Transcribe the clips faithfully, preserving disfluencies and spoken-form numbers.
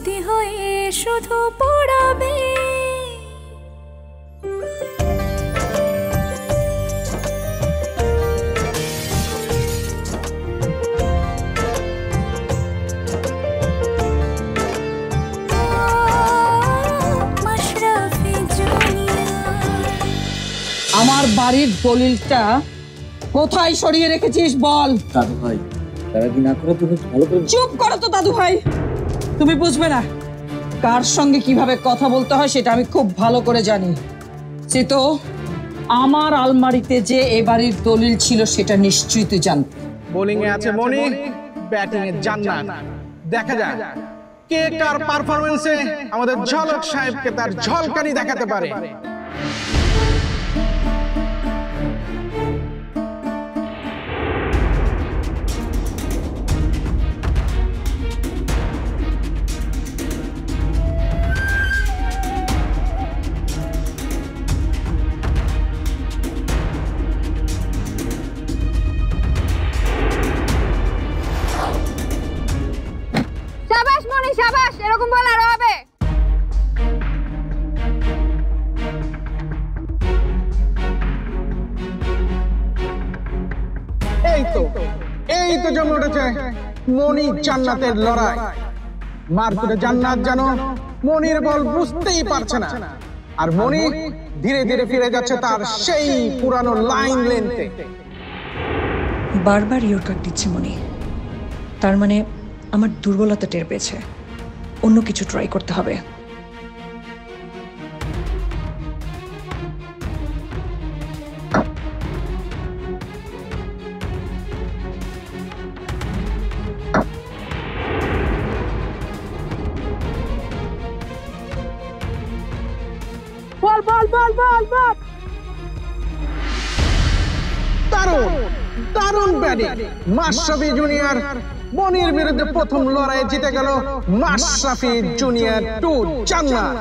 স্মৃতি হয়ে শুধু পড়াবে। আমার বাড়ির দলিলটা কোথায় সরিয়ে রেখেছিস বল। দাদু ভাই তারা কি না করে তুমি ভালো করে চুপ করো তো দাদু ভাই, তুমি বুঝবে না কার সঙ্গে কিভাবে কথা বলতে হয় সেটা আমি খুব ভালো করে জানি। সীতো, আমার আলমারিতে যে এ বাড়ির দলিল ছিল সেটা নিশ্চয়ই তুই জানতি। বোলিং এ আছে মনি, ব্যাটিং এ জান্নাত। দেখা যাক কে কার পারফরম্যান্সে আমাদের ঝলক সাহেবকে তার ঝলকানি দেখাতে পারে। শাবাশ মনি শাবাশ, এরকম বল আরো হবে। এই তো এই তো জমে উঠেছে মনি জান্নাতের লড়াই। মারকুটে জান্নাত জানো মনির বল বুঝতেই পারছে না, আর মনি ধীরে ধীরে ফিরে যাচ্ছে তার সেই পুরানো লাইন লেন্থে। বারবার ইয়র্কার দিচ্ছে মনি, তার মানে আমার দুর্বলতা টের পেয়েছে। অন্য কিছু ট্রাই করতে হবে। বল বল বল বল বল। দারুণ দারুণ ব্যাটিং মাশরাফি জুনিয়র। মনির বিরুদ্ধে প্রথম লড়াইয়ে জিতে গেল মাশরাফি জুনিয়র টু জান্নাত।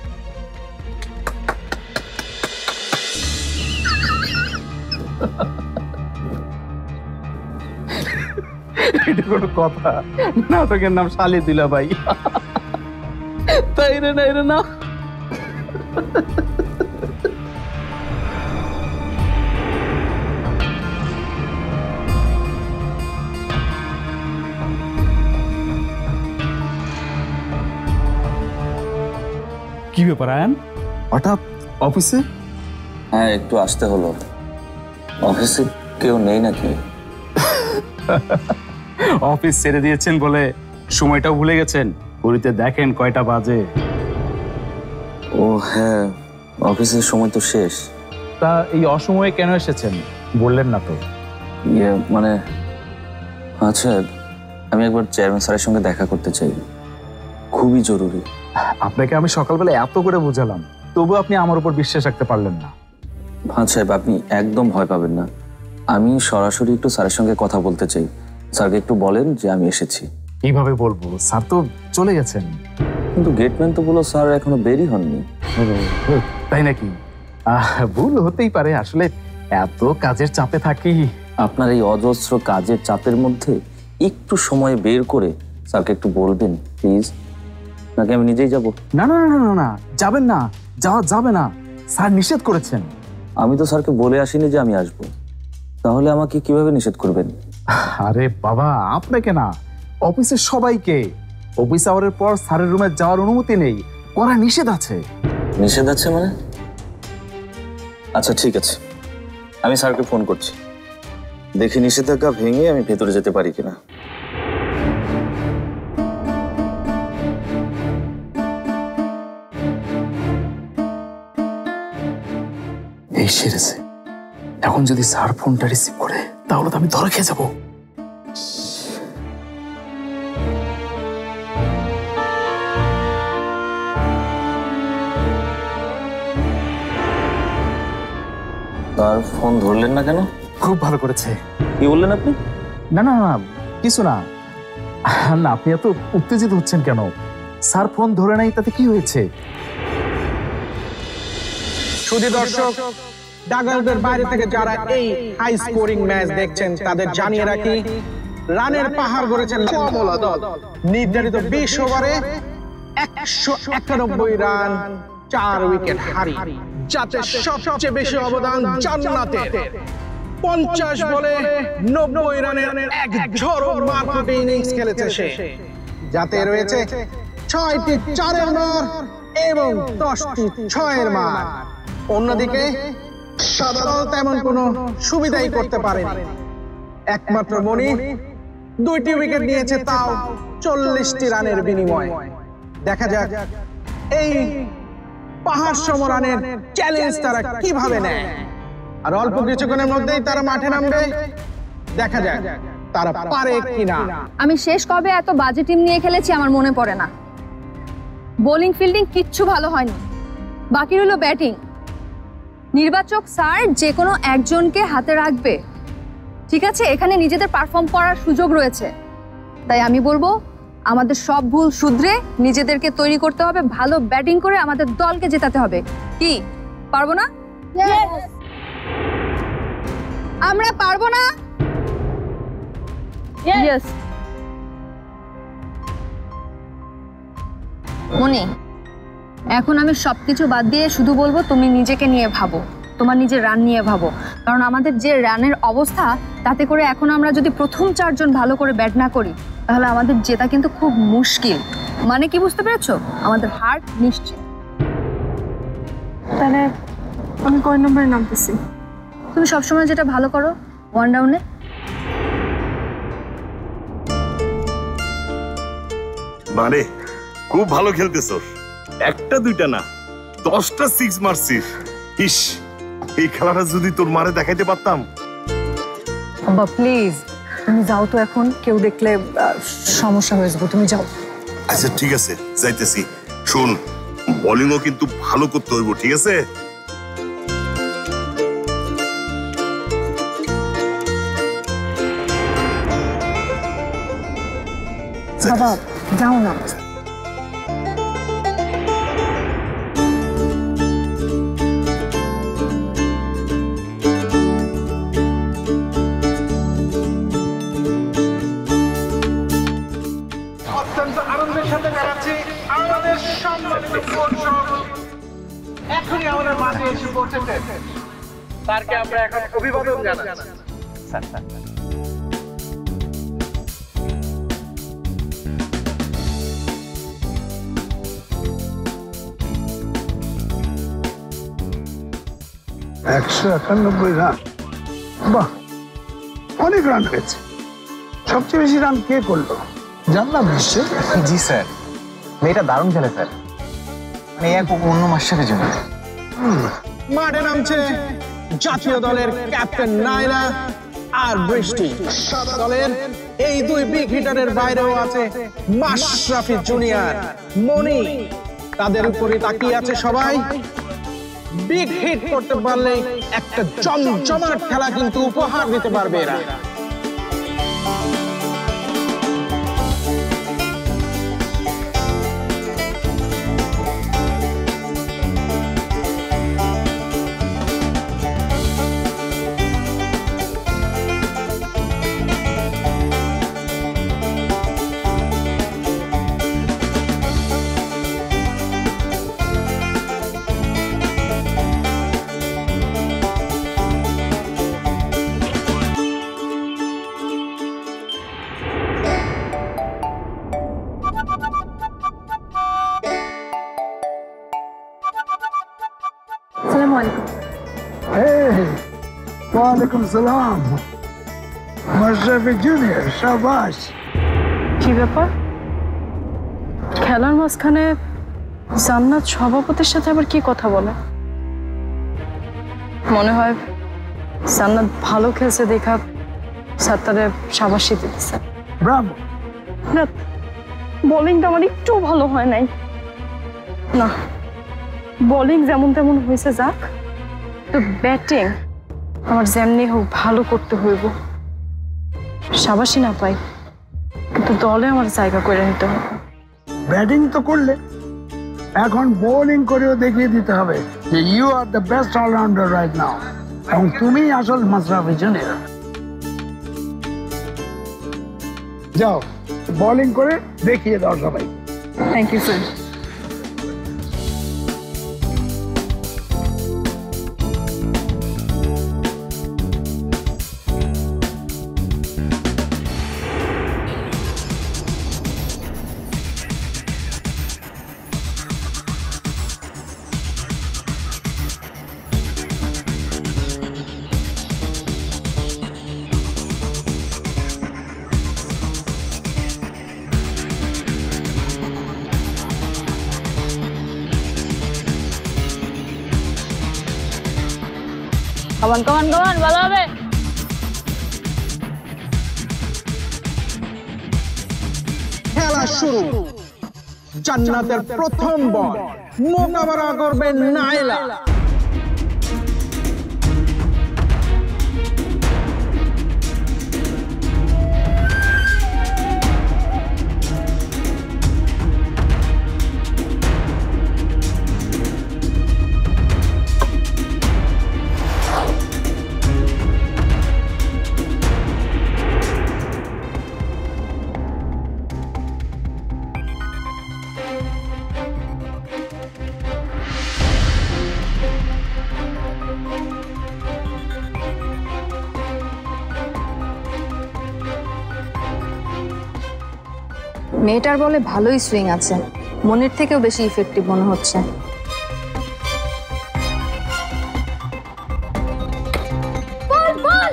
এটা কোনো কথা? নাটকের নাম শালি দিলা ভাই। তাই রে নাই রে না। কি ব্যাপার আয়ান, হঠাৎ অফিসে? হ্যাঁ একটু আসতে হলো। অফিসে কেউ নেই নাকি? অফিস ছেড়ে দিয়েছেন বলে সময়টাও ভুলে গেছেন? ঘড়িতে দেখেন কয়টা বাজে। ও হ্যাঁ, অফিসের সময় তো শেষ। তা এই অসময়ে কেন এসেছেন বললেন না তো? ইয়ে মানে আচ্ছা, আমি একবার চেয়ারম্যান স্যারের সঙ্গে দেখা করতে চাই, খুবই জরুরি। আপনাকে আমি সকালবেলা এত করে বোঝালাম, তবু আপনি আমার উপর বিশ্বাস রাখতে পারলেন না। হ্যাঁ সাহেব, আপনি একদম ভয় পাবেন না। আমি সরাসরি একটু স্যারের সঙ্গে কথা বলতে চাই। স্যারকে একটু বলেন যে আমি এসেছি। কিভাবে বলবো, স্যার তো চলে গেছেন। কিন্তু গেটম্যান তো বলো স্যার এখনো বেরই হননি। তাই নাকি? ভুল হতেই পারে, আসলে এত কাজের চাপে থাকি। আপনার এই অজস্র কাজের চাপের মধ্যে একটু সময় বের করে স্যারকে একটু বলবেন প্লিজ, নাকি আমি নিজেই যাব? না না না না না, যাবেন না, যাওয়া যাবে না, স্যার নিষেধ করেছেন। আমি তো স্যারকে বলে আসিনি যে আমি আসবো, তাহলে আমাকে কিভাবে নিষেধ করবেন? আরে বাবা, আপনাকে না, অফিসের সবাইকে। অফিস আওয়ারের পর স্যারের রুমে যাওয়ার অনুমতি নেই, করা নিষেধ আছে। নিষেধ আছে মানে? আচ্ছা ঠিক আছে, আমি স্যারকে ফোন করছি, দেখি নিষেধাজ্ঞা ভেঙে আমি ভেতরে যেতে পারি কিনা। এই সেরেছে, এখন যদি স্যার ফোনটা রিসিভ করে তাহলে তো আমি ধরে খেয়ে যাবো। স্যার ফোন ধরলেন না কেন? খুব ভালো করেছে। কি বললেন আপনি? না না না, কিছু না। না, আপনি এত উত্তেজিত হচ্ছেন কেন? স্যার ফোন ধরে নাই তাতে কি হয়েছে? শুধু দর্শক, ডাগআউটের বাইরে থেকে যারা এই হাই স্কোরিং ম্যাচ দেখছেন তাদের জানিয়ে রাখি, রানের পাহাড় গড়েছেন কমলা দল। নির্ধারিত বিশ ওভারে একশো একানব্বই রান চার উইকেট হারি, যাতে সবচেয়ে বেশি অবদান জান্নাতের। পঞ্চাশ বলে নব্বই রানের এক ঝড়ো মারকুটে ইনিংস খেলেছে সে, যাতে রয়েছে ছয়টি চারের মার এবং দশটি ছয়ের মার। অন্যদিকে সাদা দল তেমন কোনো সুবিধাই করতে পারেনি। একমাত্র মনি দুইটি উইকেট নিয়েছে, তাও চল্লিশটি রানের বিনিময়ে। দেখা যাক এই পাহাড় সম রানের চ্যালেঞ্জ তারা কিভাবে নেয়। আর অল্প কিছুক্ষণের মধ্যেই তারা মাঠে নামবে, দেখা যাক তারা পারে কিনা। আমি শেষ কবে এত বাজে টিম নিয়ে খেলেছি আমার মনে পড়ে না। বোলিং ফিল্ডিং কিচ্ছু ভালো হয়নি, বাকি রইল ব্যাটিং। নির্বাচক স্যার যে কোনো একজনকে হাতে রাখবে, ঠিক আছে? এখানে নিজেদের পারফর্ম করার সুযোগ রয়েছে, তাই আমি বলবো আমাদের সব ভুল শুধরে নিজেদেরকে তৈরি করতে হবে, ভালো ব্যাটিং করে আমাদের দলকে জেতাতে হবে। কি পারবো না? আমরা পারবো না? ইয়েস। মনি, এখন আমি সবকিছু বাদ দিয়ে শুধু বলবো তুমি নিজেকে নিয়ে ভাবো, তোমার নিজের রান নিয়ে ভাবো। কারণ আমাদের যে রানের অবস্থা, তাতে করে এখন আমরা যদি প্রথম চারজন ভালো করে ব্যাট না করি, তাহলে আমাদের জেতা কিন্তু খুব মুশকিল। মানে কি বুঝতে পেরেছো? আমাদের হার নিশ্চিত। তাহলে আমি কয় নম্বরে নামতেছি? তুমি সবসময় যেটা ভালো করো, ওয়ান ডাউনে। মানে খুব ভালো খেলতেছ, একটা দুইটা না দশটা সিক্স মারছিস। ইস, এই খেলাটা যদি তোর মারে দেখাইতে পারতাম। বাবা প্লিজ তুমি যাও তো, এখন কেউ দেখলে সমস্যা হয়ে যাবে, তুমি যাও। আচ্ছা ঠিক আছে, যাইতেছি। শোন, বোলিংও কিন্তু ভালো করতে হইব, ঠিক আছে? বাবা যাও না। অত্যন্ত আনন্দের সাথে জানাচ্ছি আমাদের সম্মানিত দর্শক এখনই আমাদের মাঠে এসে পৌঁছেছে। স্যারকে আমরা এখন অভিবাদন জানাচ্ছি। একশো একানব্বই রান, বাহ, অনেক রান হয়েছে। সবচেয়ে বেশি রান কে করলো জানলাম নিশ্চয়? জি স্যার, মেয়েটা দারুণ খেলে স্যার, মানে এক অন্য মাস্টারের জন্য। মাঠে নামছে জাতীয় দলের ক্যাপ্টেন নাইলা আর বৃষ্টি। সাদা দলের এই দুই বিগ হিটারের বাইরেও আছে মাশরাফি জুনিয়র, মনি। তাদের উপরে তাকিয়ে আছে সবাই। বিগ হিট করতে পারলে একটা জমজমাট খেলা কিন্তু উপহার দিতে পারবে এরা। ওয়ালাইকুম সালাম। মাশরাফি জুনিয়র, শাবাশ। কি ব্যাপার, খেলার মাঝখানে জান্নাত সভাপতির সাথে আবার কি কথা বলে? মনে হয় জান্নাত ভালো খেলছে দেখা স্যার তাদের শাবাশি দিতেছে। ব্রাভো। না, বোলিংটা আমার একটু ভালো হয় নাই। না, বোলিং যেমন তেমন হয়েছে যাক, তো ব্যাটিং আমার যেমনি হোক ভালো করতে হইব। শাবাশি না পাই, কিন্তু দলে আমার জায়গা করে নিতে হবে। ব্যাটিং তো করলে, এখন বোলিং করেও দেখিয়ে দিতে হবে যে you are the best allrounder right now, এবং তুমি আসল মাশরাফি জুনিয়র। যাও বোলিং করে দেখিয়ে দাও সবাই। Thank you sir. Come on come on কমান ভালো হবে। খেলা শুরু। জান্নাতের প্রথম বল মোকাবেলা করবেন নাইলা। মেয়েটার বলে ভালোই সুইং আছে, মনের থেকেও বেশি ইফেক্টিভ মনে হচ্ছে। বল বল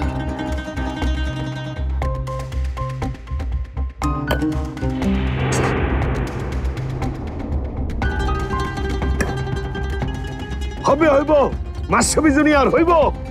হবে হইব মাশরাফি জুনিয়র হইব।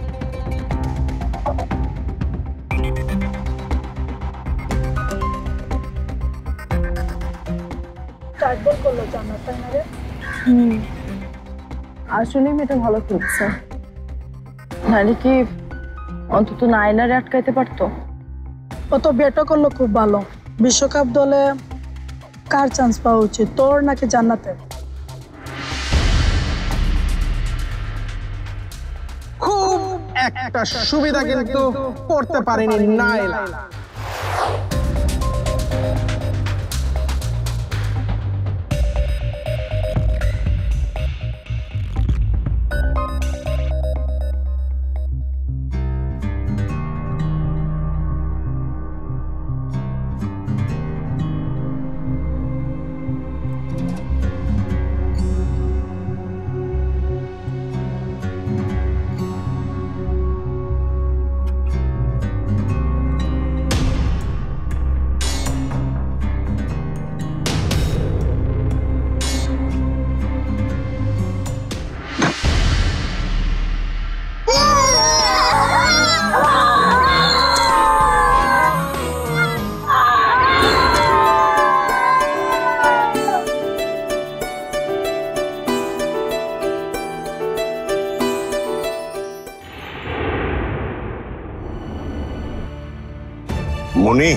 আসলে মেয়েটা ভালো খেলছে, নাহলে কি অন্তত নাইলারে আটকাইতে পারতো। ও তো ব্যাটও করলো খুব ভালো। বিশ্বকাপ দলে কার চান্স পাওয়া উচিত, তোর নাকি জান্নাতের? খুব একটা সুবিধা কিন্তু করতে পারেনি নাইলা। মনি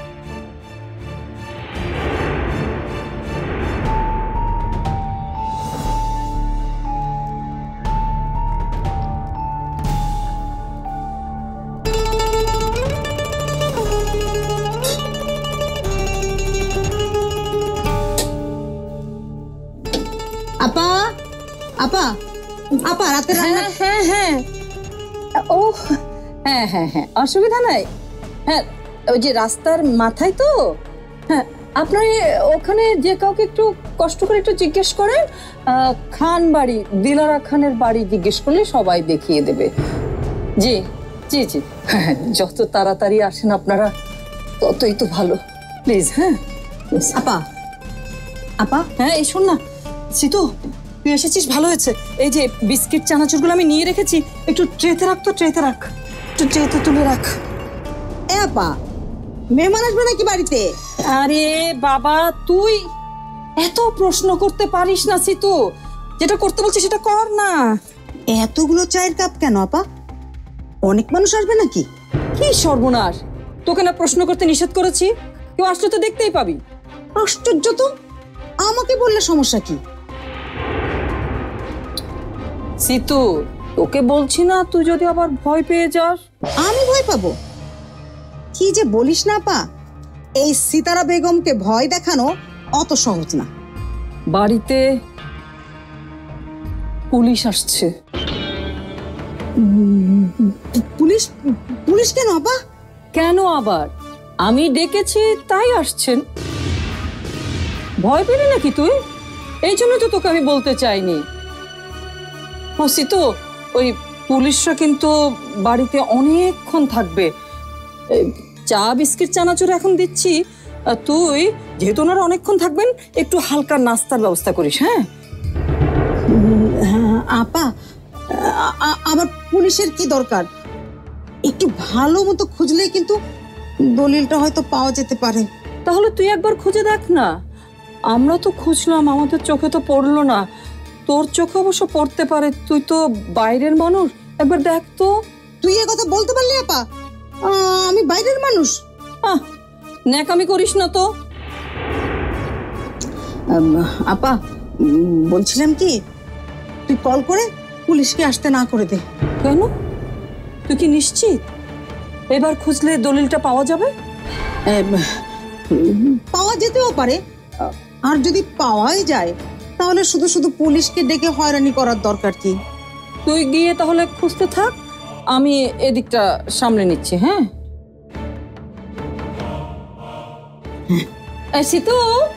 আপা আপা আপা রাতে রান্না। হ্যাঁ হ্যাঁ ও হ্যাঁ হ্যাঁ হ্যাঁ অসুবিধা নাই। হ্যাঁ ওই যে রাস্তার মাথায় তো। হ্যাঁ আপনার ওখানে যে কাউকে একটু কষ্ট করে একটু জিজ্ঞেস করেন, খান বাড়ি, দিলারা খানের বাড়ি জিজ্ঞেস করলে সবাই দেখিয়ে দেবে। জি জি জি হ্যাঁ, যত তাড়াতাড়ি আসেন আপনারা ততই তো ভালো, প্লিজ। হ্যাঁ আপা আপা হ্যাঁ এই শোন না, সিতু তুই এসেছিস ভালো হয়েছে। এই যে বিস্কিট চানাচুরগুলো আমি নিয়ে রেখেছি, একটু ট্রেতে রাখ তো, ট্রেতে রাখ, একটু ট্রেতে তুলে রাখ। এ আপা মেহমান আসবে নাকি বাড়িতে? আরে বাবা তুই এত প্রশ্ন করতে পারিস না সিতু, যেটা করতে বলছিস সেটা কর না। এতগুলো চায়ের কাপ কেন আপা? অনেক মানুষ আসবে নাকি? কি সর্বনাশ, তোকে না প্রশ্ন করতে নিষেধ করেছি, কেউ আসলে তো দেখতেই পাবি। আশ্চর্য তো, আমাকে বললে সমস্যা কি? সিতু তোকে বলছি না, তুই যদি আবার ভয় পেয়ে যাস। আমি ভয় পাবো? কি যে বলিস না আপা, এই সিতারা বেগমকে ভয় দেখানো অত সহজ না। বাড়িতে পুলিশ আসছে। পুলিশ? পুলিশ কেন আপা? কেন আবার? আমি ডেকেছি তাই আসছেন। ভয় পেলি নাকি তুই? এই জন্য তো তোকে আমি বলতে চাইনি। হসি তো ওই পুলিশরা কিন্তু বাড়িতে অনেকক্ষণ থাকবে। চা বিস্কিট চানাচুর এখন দিচ্ছি, তুই যেহেতু ওনারা অনেকক্ষণ থাকবেন একটু হালকা নাস্তার ব্যবস্থা করিস। হ্যাঁ আপা আ- আ- আবার পুলিশের কি দরকার? একটু ভালো মতো খুঁজলেই কিন্তু দলিলটা হয়তো পাওয়া যেতে পারে। তাহলে তুই একবার খুঁজে দেখ না। আমরা তো খুঁজলাম, আমাদের চোখে তো পড়লো না। তোর চোখে অবশ্য পড়তে পারে, তুই তো বাইরের মানুষ, একবার দেখ তো। তুই এ কথা বলতে পারলি আপা? আ, আমি বাইরের মানুষ। আহ, ন্যাকামি করিস না তো। আম, আপা উম, বলছিলাম কি, তুই কল করে পুলিশকে আসতে না করে দে। কেন? তুই কি নিশ্চিত এবার খুঁজলে দলিলটা পাওয়া যাবে? এম, উম, পাওয়া যেতেও পারে, আর যদি পাওয়াই যায় তাহলে শুধু শুধু পুলিশকে ডেকে হয়রানি করার দরকার কি? তুই গিয়ে তাহলে খুঁজতে থাক, আমি এদিকটা সামলে নিচ্ছি। হ্যাঁ, এই সিতু,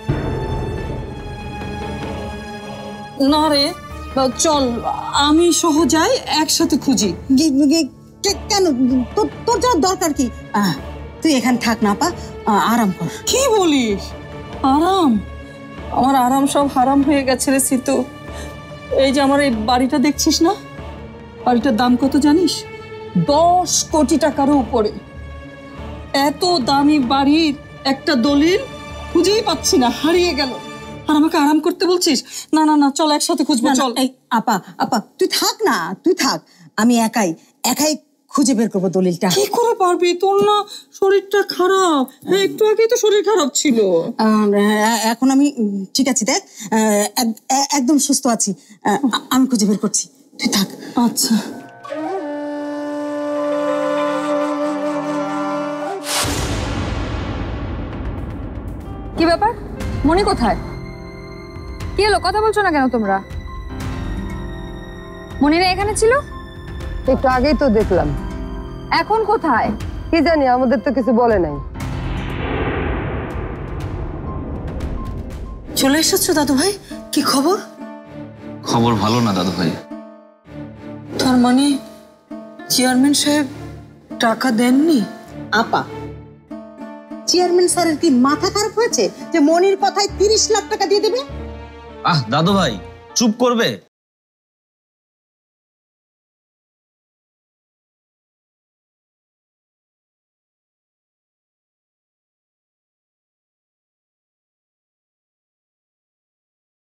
না রে, চল আমি সহ যাই, একসাথে খুঁজি। গে- গে- কে- কেন? তোর তোর যাওয়ার দরকার কি? আহ, তুই এখানে থাক না আপা, আহ, আরাম কর। কি বলিস? আরাম? আমার আরাম সব হারাম হয়ে গেছে রে সিতু। এই যে আমার এই বাড়িটা দেখছিস না, বাড়িটার দাম কত জানিস? দশ কোটি টাকারও উপরে। এত দামি বাড়ির একটা দলিল খুঁজেই পাচ্ছি না, হারিয়ে গেল। আর আমাকে আরাম করতে বলছিস? না না না, চল একসাথে খুঁজবো, না, না, চল। এই আপা আপা তুই থাক না, তুই থাক, আমি একাই একাই খুঁজে বের করবো দলিলটা। কি করে পারবি? তোর না শরীরটা খারাপ। হ্যাঁ, একটু আগেই তো শরীর খারাপ ছিল। আহ, এখন আমি উম, ঠিক আছি, দেখ, আহ, এক- এ- একদম সুস্থ আছি। আহ, আমি খুঁজে বের করছি, তুই থাক। আচ্ছা। কি ব্যাপার? মনি কোথায়? কি হলো, কথা বলছো না কেন তোমরা? মনিরা এখানে ছিল? একটু আগেই তো দেখলাম। এখন কোথায়? কি জানি, আমাদের তো কিছু বলে নাই। চলে এসেছো দাদু ভাই, কি খবর? খবর ভালো না দাদু ভাই। তার মানে চেয়ারম্যান সাহেব টাকা দেননি? আপা, চেয়ারম্যান স্যারের কি মাথা খারাপ হয়েছে যে মনির কথায় তিরিশ লাখ টাকা দিয়ে দেবে? আহ দাদু ভাই, চুপ করবে?